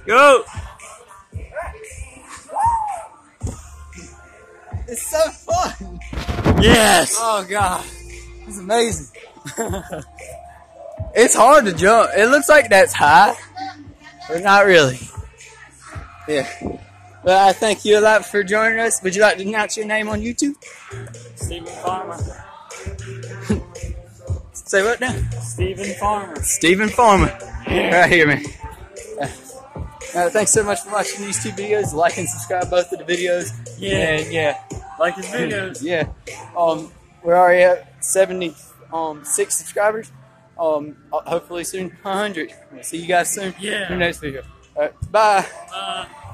Go! It's so fun! Yes! Oh god, it's amazing. It's hard to jump. It looks like that's high, but not really. Yeah. Well, I thank you a lot for joining us. Would you like to announce your name on YouTube? Stephen Farmer. Say what now? Stephen Farmer. Stephen Farmer. Right here, man. Thanks so much for watching these two videos. Like and subscribe both of the videos. Yeah. And yeah. Like his videos. Yeah. We're already at 76 subscribers. Hopefully soon 100. We'll see you guys soon Yeah. in the next video. All right. Bye.